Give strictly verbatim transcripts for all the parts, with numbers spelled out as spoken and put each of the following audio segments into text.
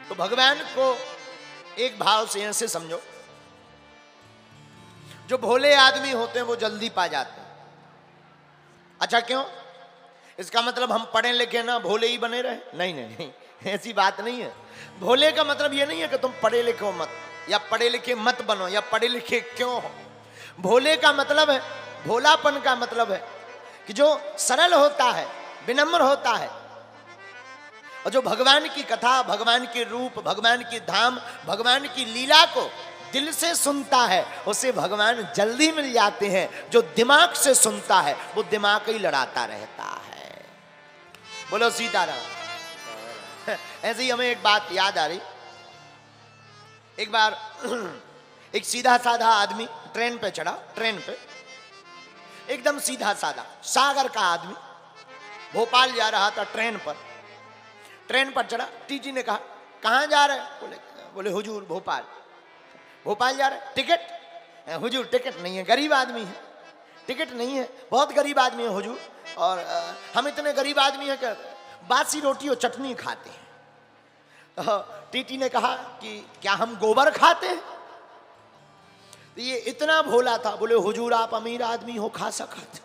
तो भगवान को एक भाव से ऐसे समझो, जो भोले आदमी होते हैं वो जल्दी पा जाते हैं। अच्छा क्यों? इसका मतलब हम पढ़े लिखे ना भोले ही बने रहे? नहीं नहीं नहीं, ऐसी बात नहीं है। भोले का मतलब ये नहीं है कि तुम पढ़े लिखे हो मत, या पढ़े लिखे मत बनो, या पढ़े लिखे क्यों हो। भोले का मतलब है, भोलापन का मतलब है कि जो सरल होता है, विनम्र होता है, और जो भगवान की कथा, भगवान के रूप, भगवान की धाम, भगवान की लीला को दिल से सुनता है, उसे भगवान जल्दी मिल जाते हैं। जो दिमाग से सुनता है वो दिमाग ही लड़ाता रहता है। बोलो सीताराम। ऐसे ही हमें एक बात याद आ रही। एक बार एक सीधा साधा आदमी ट्रेन पे चढ़ा, ट्रेन पे एकदम सीधा साधा सागर का आदमी भोपाल जा रहा था ट्रेन पर। ट्रेन पर चढ़ा, टीटी ने कहा कहाँ जा रहे? बोले बोले हुजूर भोपाल। भोपाल जा रहे? टिकट? हुजूर टिकट नहीं है, गरीब आदमी है, टिकट नहीं है, बहुत गरीब आदमी है हुजूर, और आ, हम इतने गरीब आदमी हैं कि बासी रोटी और चटनी खाते हैं। तो टीटी ने कहा कि क्या हम गोबर खाते हैं? तो ये इतना भोला था, बोले हुजूर आप अमीर आदमी हो, खा सकते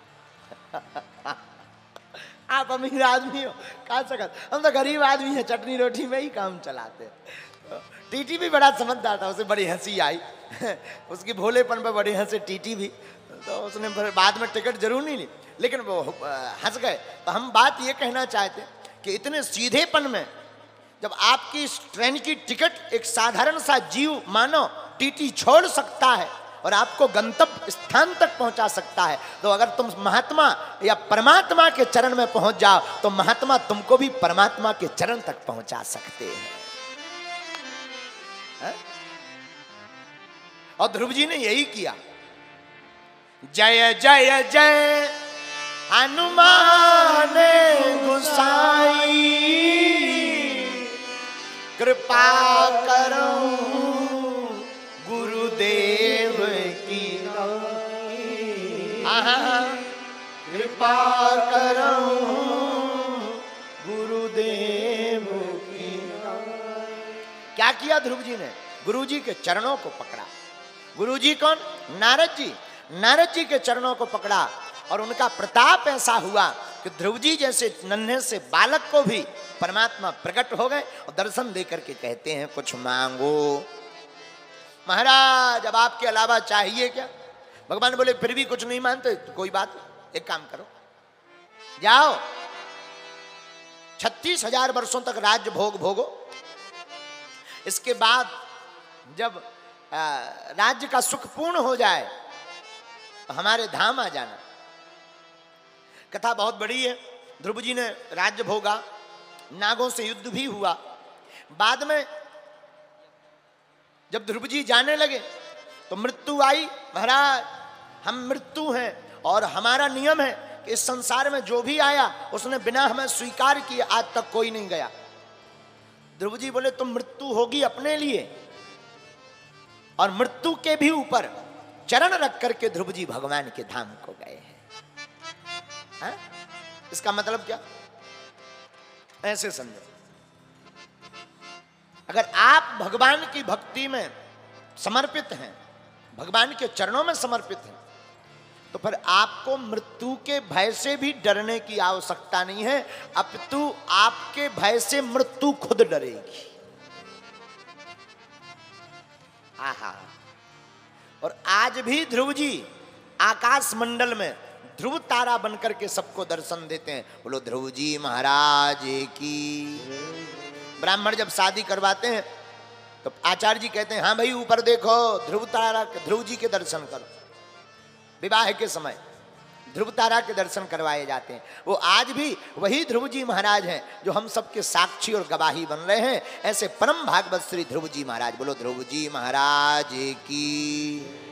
आप अमीर आदमी हो, खा सकते, हम तो गरीब आदमी हैं, चटनी रोटी में ही काम चलाते हैं। टीटी भी बड़ा समझदार था, उसे बड़ी हंसी आई उसकी भोलेपन पर बड़ी हंसे टीटी भी। तो उसने बाद में टिकट जरूर नहीं ली, लेकिन वो हंस गए। तो हम बात ये कहना चाहते कि इतने सीधेपन में जब आपकी ट्रेन की टिकट एक साधारण सा जीव मानो टीटी छोड़ सकता है और आपको गंतव्य स्थान तक पहुंचा सकता है, तो अगर तुम महात्मा या परमात्मा के चरण में पहुंच जाओ तो महात्मा तुमको भी परमात्मा के चरण तक पहुंचा सकते हैं। है? और ध्रुव जी ने यही किया। जय जय जय हनुमान गोसाई, कृपा करो गुरुदेव की, कृपा करो गुरुदेव की। क्या किया ध्रुव जी ने? गुरु जी के चरणों को पकड़ा। गुरु जी कौन? नारद जी। नारद जी के चरणों को पकड़ा और उनका प्रताप ऐसा हुआ कि ध्रुव जी जैसे नन्हे से बालक को भी परमात्मा प्रकट हो गए और दर्शन देकर के कहते हैं कुछ मांगो। महाराज अब आपके अलावा चाहिए क्या? भगवान बोले फिर भी कुछ नहीं मानते तो कोई बात नहीं, एक काम करो, जाओ छत्तीस हजार वर्षों तक राज्य भोग भोगो, इसके बाद जब राज्य का सुख पूर्ण हो जाए तो हमारे धाम आ जाना। कथा बहुत बड़ी है। ध्रुव जी ने राज्य भोगा, नागों से युद्ध भी हुआ। बाद में जब ध्रुव जी जाने लगे तो मृत्यु आई। महाराज हम मृत्यु हैं और हमारा नियम है कि इस संसार में जो भी आया उसने बिना हमें स्वीकार किए आज तक कोई नहीं गया। ध्रुव जी बोले तुम मृत्यु होगी अपने लिए, और मृत्यु के भी ऊपर चरण रख करके ध्रुव जी भगवान के धाम को गए हैं। है? इसका मतलब क्या? ऐसे समझो, अगर आप भगवान की भक्ति में समर्पित हैं, भगवान के चरणों में समर्पित हैं, तो फिर आपको मृत्यु के भय से भी डरने की आवश्यकता नहीं है, अपितु आपके भय से मृत्यु खुद डरेगी। आहा। और आज भी ध्रुव जी आकाश मंडल में ध्रुव तारा बनकर के सबको दर्शन देते हैं। बोलो ध्रुव जी महाराज की। ब्राह्मण जब शादी करवाते हैं तो आचार्य जी कहते हैं हाँ भाई ऊपर देखो ध्रुव तारा, ध्रुव जी के दर्शन करो। विवाह के समय ध्रुव तारा के दर्शन करवाए जाते हैं। वो आज भी वही ध्रुव जी महाराज हैं जो हम सबके साक्षी और गवाही बन रहे हैं। ऐसे परम भागवत श्री ध्रुव जी महाराज। बोलो ध्रुव जी महाराज की।